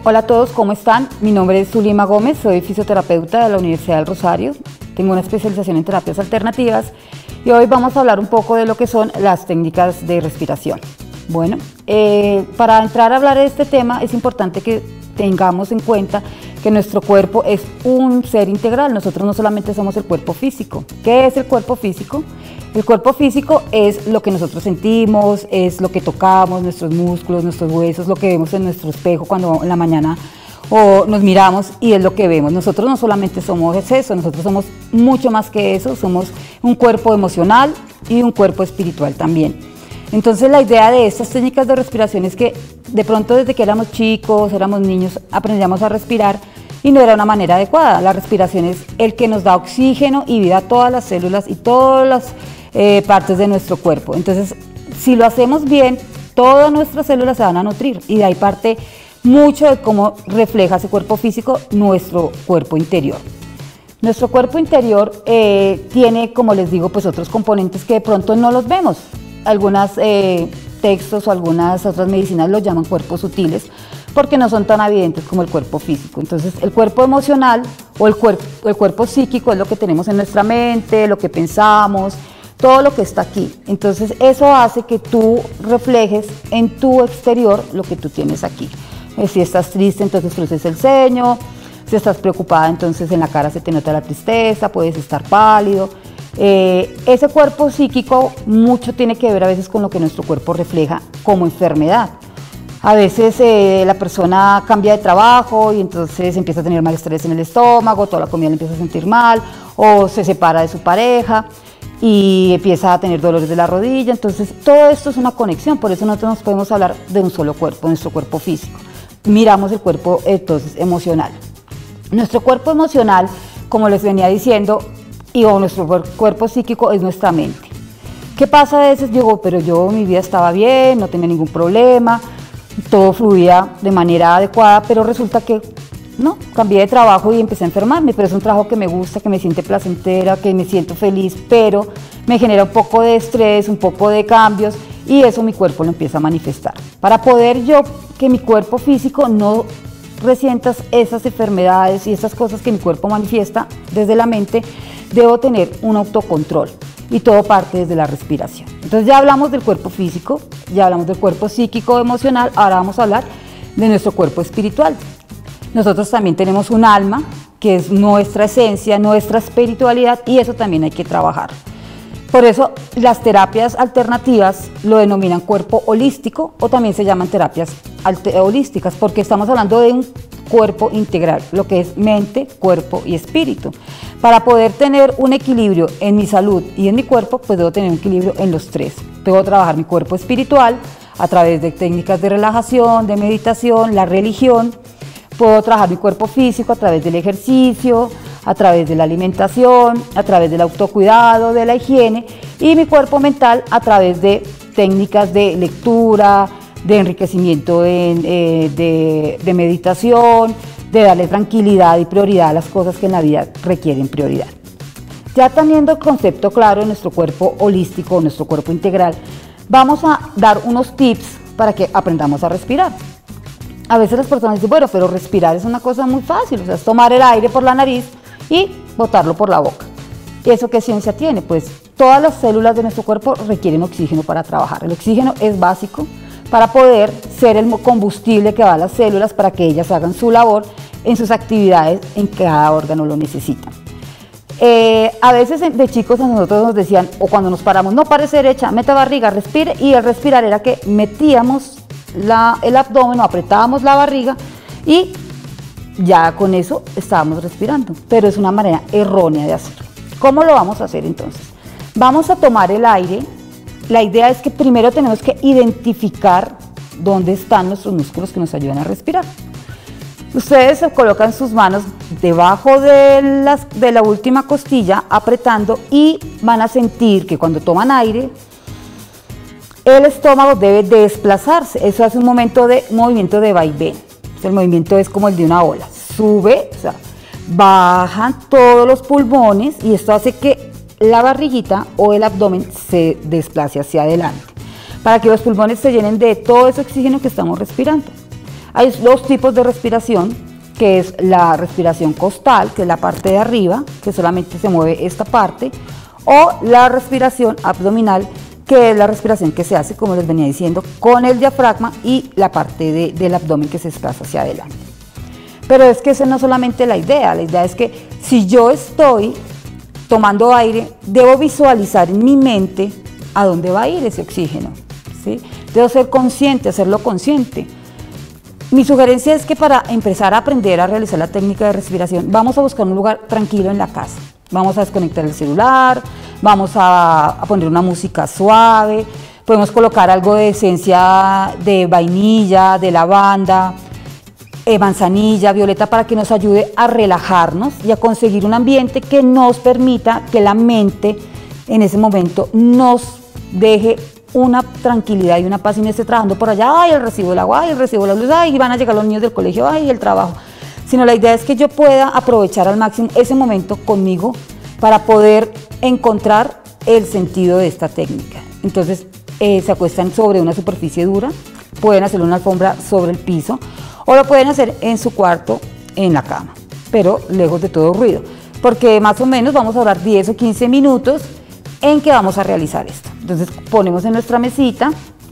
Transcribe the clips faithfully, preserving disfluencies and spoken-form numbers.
Hola a todos, ¿cómo están? Mi nombre es Zulima Gómez, soy fisioterapeuta de la Universidad del Rosario, tengo una especialización en terapias alternativas y hoy vamos a hablar un poco de lo que son las técnicas de respiración. Bueno, eh, para entrar a hablar de este tema es importante que tengamos en cuenta que nuestro cuerpo es un ser integral, nosotros no solamente somos el cuerpo físico. ¿Qué es el cuerpo físico? El cuerpo físico es lo que nosotros sentimos, es lo que tocamos, nuestros músculos, nuestros huesos, lo que vemos en nuestro espejo cuando en la mañana o nos miramos y es lo que vemos. Nosotros no solamente somos eso, nosotros somos mucho más que eso, somos un cuerpo emocional y un cuerpo espiritual también. Entonces la idea de estas técnicas de respiración es que de pronto desde que éramos chicos, éramos niños, aprendíamos a respirar y no era una manera adecuada. La respiración es el que nos da oxígeno y vida a todas las células y todas las eh, partes de nuestro cuerpo. Entonces, si lo hacemos bien, todas nuestras células se van a nutrir y de ahí parte mucho de cómo refleja ese cuerpo físico nuestro cuerpo interior. Nuestro cuerpo interior eh, tiene, como les digo, pues otros componentes que de pronto no los vemos. Algunos eh, textos o algunas otras medicinas los llaman cuerpos sutiles porque no son tan evidentes como el cuerpo físico. Entonces el cuerpo emocional o el, cuerpo, el cuerpo psíquico es lo que tenemos en nuestra mente, lo que pensamos, todo lo que está aquí. Entonces eso hace que tú reflejes en tu exterior lo que tú tienes aquí. Eh, si estás triste, entonces cruces el ceño. Si estás preocupada, entonces en la cara se te nota la tristeza, puedes estar pálido. Eh, ese cuerpo psíquico mucho tiene que ver a veces con lo que nuestro cuerpo refleja como enfermedad. A veces eh, la persona cambia de trabajo y entonces empieza a tener malestares en el estómago, toda la comida le empieza a sentir mal, o se separa de su pareja y empieza a tener dolores de la rodilla. Entonces todo esto es una conexión, por eso nosotros nos podemos hablar de un solo cuerpo, nuestro cuerpo físico. Miramos el cuerpo entonces emocional. Nuestro cuerpo emocional, como les venía diciendo, y o nuestro cuerpo psíquico es nuestra mente. ¿Qué pasa a veces? Digo, pero yo mi vida estaba bien, no tenía ningún problema, todo fluía de manera adecuada, pero resulta que no, cambié de trabajo y empecé a enfermarme, pero es un trabajo que me gusta, que me siente placentera, que me siento feliz, pero me genera un poco de estrés, un poco de cambios y eso mi cuerpo lo empieza a manifestar. Para poder yo, que mi cuerpo físico no resientas esas enfermedades y esas cosas que mi cuerpo manifiesta desde la mente, debo tener un autocontrol y todo parte desde la respiración. Entonces ya hablamos del cuerpo físico, ya hablamos del cuerpo psíquico, emocional, ahora vamos a hablar de nuestro cuerpo espiritual. Nosotros también tenemos un alma, que es nuestra esencia, nuestra espiritualidad y eso también hay que trabajar. Por eso las terapias alternativas lo denominan cuerpo holístico o también se llaman terapias holísticas porque estamos hablando de un cuerpo integral, lo que es mente, cuerpo y espíritu. Para poder tener un equilibrio en mi salud y en mi cuerpo, pues debo tener un equilibrio en los tres. Debo trabajar mi cuerpo espiritual a través de técnicas de relajación, de meditación, la religión. Puedo trabajar mi cuerpo físico a través del ejercicio, a través de la alimentación, a través del autocuidado, de la higiene y mi cuerpo mental a través de técnicas de lectura, de enriquecimiento en, eh, de, de meditación, de darle tranquilidad y prioridad a las cosas que en la vida requieren prioridad. Ya teniendo el concepto claro de nuestro cuerpo holístico, nuestro cuerpo integral, vamos a dar unos tips para que aprendamos a respirar. A veces las personas dicen, bueno, pero respirar es una cosa muy fácil, o sea, es tomar el aire por la nariz y botarlo por la boca. ¿Y eso qué ciencia tiene? Pues todas las células de nuestro cuerpo requieren oxígeno para trabajar. El oxígeno es básico para poder ser el combustible que va a las células para que ellas hagan su labor en sus actividades en cada órgano lo necesitan. Eh, a veces de chicos a nosotros nos decían, o cuando nos paramos, no parece derecha, meta barriga, respire, y el respirar era que metíamos la, el abdomen o apretábamos la barriga y ya con eso estábamos respirando, pero es una manera errónea de hacerlo. ¿Cómo lo vamos a hacer entonces? Vamos a tomar el aire. La idea es que primero tenemos que identificar dónde están nuestros músculos que nos ayudan a respirar. Ustedes se colocan sus manos debajo de, las, de la última costilla, apretando y van a sentir que cuando toman aire, el estómago debe desplazarse. Eso hace un momento de movimiento de vaivén. El movimiento es como el de una ola. Sube, o sea, bajan todos los pulmones y esto hace que la barriguita o el abdomen se desplace hacia adelante para que los pulmones se llenen de todo ese oxígeno que estamos respirando. Hay dos tipos de respiración, que es la respiración costal, que es la parte de arriba, que solamente se mueve esta parte, o la respiración abdominal, que es la respiración que se hace, como les venía diciendo, con el diafragma y la parte de, del abdomen que se desplaza hacia adelante. Pero es que esa no es solamente la idea, la idea es que si yo estoy tomando aire, debo visualizar en mi mente a dónde va a ir ese oxígeno, ¿sí? Debo ser consciente, hacerlo consciente. Mi sugerencia es que para empezar a aprender a realizar la técnica de respiración, vamos a buscar un lugar tranquilo en la casa. Vamos a desconectar el celular, vamos a, a poner una música suave, podemos colocar algo de esencia de vainilla, de lavanda, eh, manzanilla, violeta, para que nos ayude a relajarnos y a conseguir un ambiente que nos permita que la mente en ese momento nos deje una tranquilidad y una paz y no esté trabajando por allá, ay, el recibo del agua, ay, el recibo de la luz, ay, van a llegar los niños del colegio, ay, el trabajo. Sino la idea es que yo pueda aprovechar al máximo ese momento conmigo para poder encontrar el sentido de esta técnica. Entonces eh, se acuestan sobre una superficie dura, pueden hacer una alfombra sobre el piso o lo pueden hacer en su cuarto, en la cama, pero lejos de todo ruido, porque más o menos vamos a durar diez o quince minutos en que vamos a realizar esto. Entonces ponemos en nuestra mesita,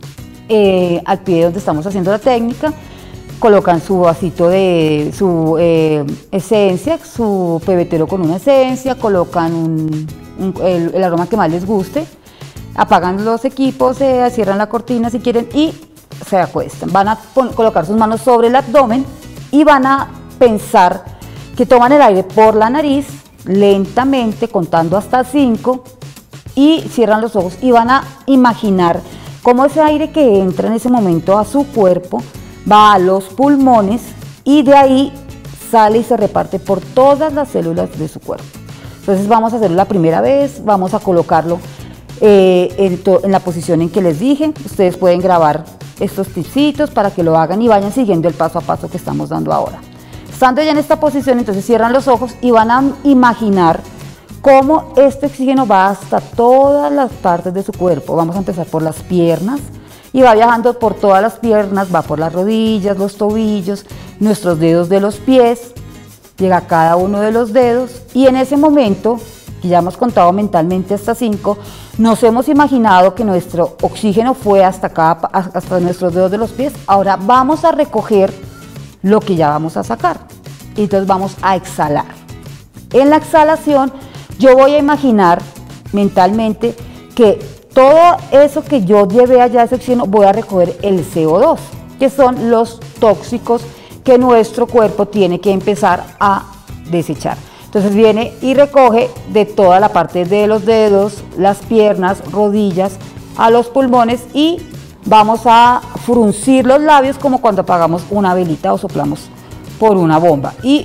eh, al pie donde estamos haciendo la técnica, colocan su vasito de su eh, esencia, su pebetero con una esencia, colocan un, un, el, el aroma que más les guste, apagan los equipos, eh, cierran la cortina si quieren y se acuestan. Van a colocar sus manos sobre el abdomen y van a pensar que toman el aire por la nariz, lentamente, contando hasta cinco, y cierran los ojos y van a imaginar cómo ese aire que entra en ese momento a su cuerpo va a los pulmones y de ahí sale y se reparte por todas las células de su cuerpo. Entonces vamos a hacerlo la primera vez, vamos a colocarlo eh, en, en la posición en que les dije. Ustedes pueden grabar estos tipsitos para que lo hagan y vayan siguiendo el paso a paso que estamos dando ahora. Estando ya en esta posición, entonces cierran los ojos y van a imaginar cómo este oxígeno va hasta todas las partes de su cuerpo. Vamos a empezar por las piernas y va viajando por todas las piernas, va por las rodillas, los tobillos, nuestros dedos de los pies, llega a cada uno de los dedos y en ese momento, que ya hemos contado mentalmente hasta cinco, nos hemos imaginado que nuestro oxígeno fue hasta acá, hasta nuestros dedos de los pies. Ahora vamos a recoger lo que ya vamos a sacar y entonces vamos a exhalar. En la exhalación yo voy a imaginar mentalmente que todo eso que yo llevé allá, ese oxígeno, voy a recoger el C O dos, que son los tóxicos que nuestro cuerpo tiene que empezar a desechar. Entonces viene y recoge de toda la parte de los dedos, las piernas, rodillas, a los pulmones y vamos a fruncir los labios como cuando apagamos una velita o soplamos por una bomba. Y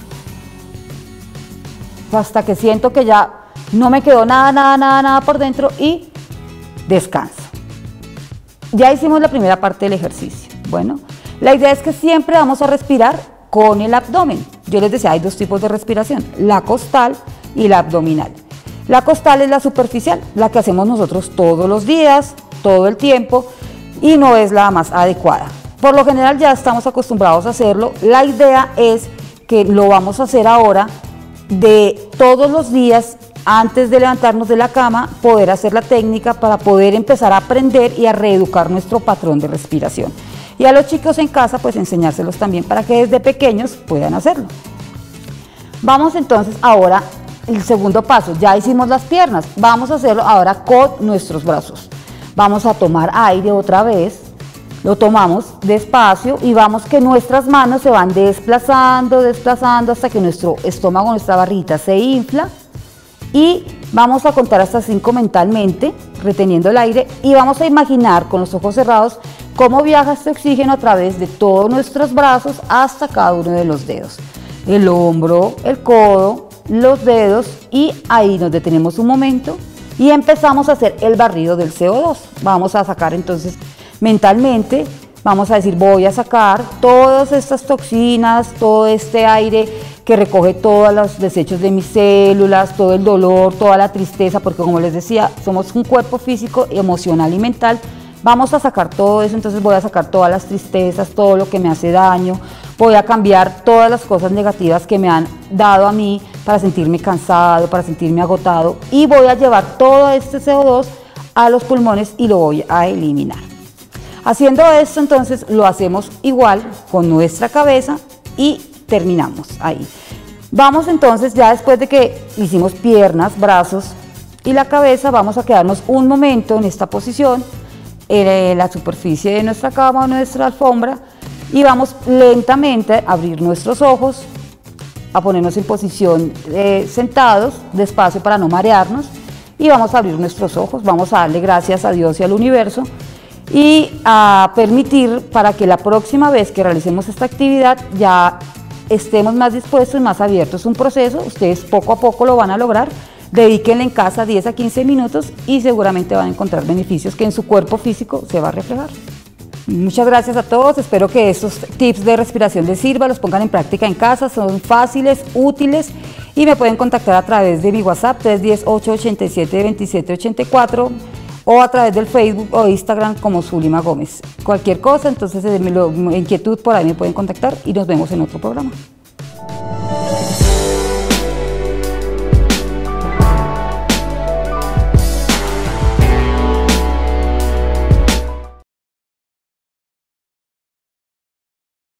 hasta que siento que ya no me quedó nada, nada, nada, nada por dentro y descanso. Ya hicimos la primera parte del ejercicio. Bueno, la idea es que siempre vamos a respirar con el abdomen. Yo les decía, hay dos tipos de respiración, la costal y la abdominal. La costal es la superficial, la que hacemos nosotros todos los días, todo el tiempo, y no es la más adecuada. Por lo general ya estamos acostumbrados a hacerlo. La idea es que lo vamos a hacer ahora de todos los días, antes de levantarnos de la cama, poder hacer la técnica para poder empezar a aprender y a reeducar nuestro patrón de respiración. Y a los chicos en casa, pues enseñárselos también para que desde pequeños puedan hacerlo. Vamos entonces ahora, el segundo paso, ya hicimos las piernas, vamos a hacerlo ahora con nuestros brazos. Vamos a tomar aire otra vez, lo tomamos despacio y vamos que nuestras manos se van desplazando, desplazando hasta que nuestro estómago, nuestra barrita se infla y vamos a contar hasta cinco mentalmente, reteniendo el aire y vamos a imaginar con los ojos cerrados cómo viaja este oxígeno a través de todos nuestros brazos hasta cada uno de los dedos. El hombro, el codo, los dedos y ahí nos detenemos un momento y empezamos a hacer el barrido del C O dos. Vamos a sacar entonces mentalmente, vamos a decir voy a sacar todas estas toxinas, todo este aire que recoge todos los desechos de mis células, todo el dolor, toda la tristeza, porque como les decía, somos un cuerpo físico, emocional y mental, Vamos a sacar todo eso, entonces voy a sacar todas las tristezas, todo lo que me hace daño, voy a cambiar todas las cosas negativas que me han dado a mí para sentirme cansado, para sentirme agotado, y voy a llevar todo este C O dos a los pulmones y lo voy a eliminar. Haciendo esto, entonces lo hacemos igual con nuestra cabeza y terminamos ahí. Vamos entonces, ya después de que hicimos piernas, brazos y la cabeza, vamos a quedarnos un momento en esta posición, en la superficie de nuestra cama o nuestra alfombra, y vamos lentamente a abrir nuestros ojos, a ponernos en posición eh, sentados, despacio para no marearnos, y vamos a abrir nuestros ojos, vamos a darle gracias a Dios y al universo, y a permitir para que la próxima vez que realicemos esta actividad ya estemos más dispuestos, más abiertos. Es un proceso, ustedes poco a poco lo van a lograr. Dedíquenle en casa diez a quince minutos y seguramente van a encontrar beneficios que en su cuerpo físico se va a reflejar. Muchas gracias a todos, espero que estos tips de respiración les sirvan, los pongan en práctica en casa, son fáciles, útiles, y me pueden contactar a través de mi WhatsApp tres uno cero, ocho ocho siete, dos siete ocho cuatro o a través del Facebook o Instagram como Zulima Gómez. Cualquier cosa, entonces, inquietud por ahí me pueden contactar y nos vemos en otro programa.